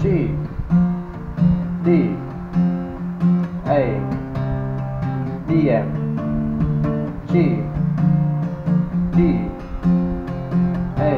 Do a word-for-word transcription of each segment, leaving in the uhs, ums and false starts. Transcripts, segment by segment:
G, D, A, B, M, G, D, A,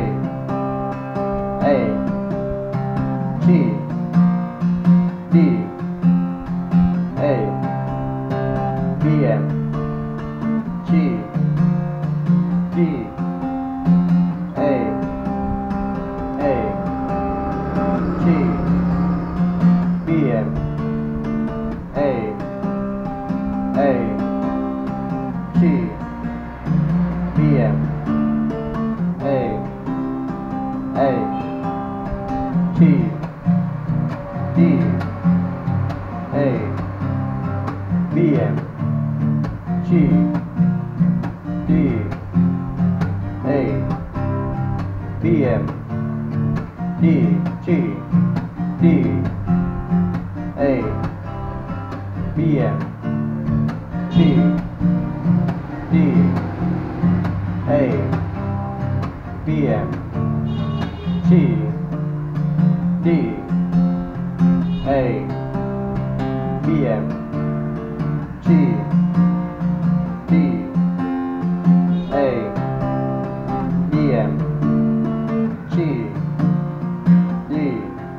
A, G, D, A, B, M, G, D, A, A, G, B, M, A, A, G, B, M, A, A, G, D, A, B, M, G, D, A, B, M, D, G, D, A, B, M, G, D, A, B, M, G, D, A, B, M, G, D, A, B, M, G, D,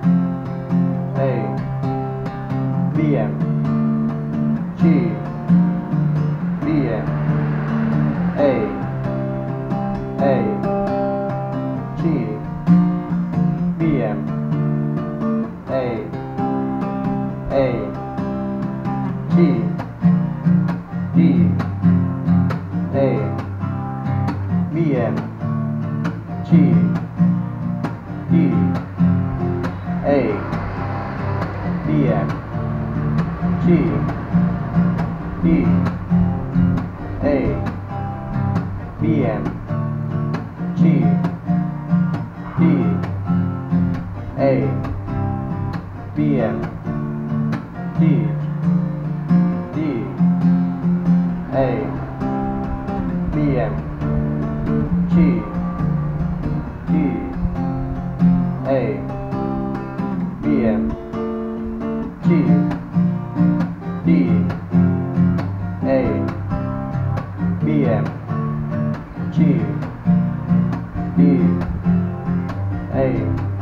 A, B, M, G, B, M, A, A, G, B, M, A, A, G, D, A, B, M, G, D, A, B, M, G, D, A, B, M, G, D, A, B, M, D, D, A, B, M, G, D, A, B, M, G, D, A, B, M, G, D, A,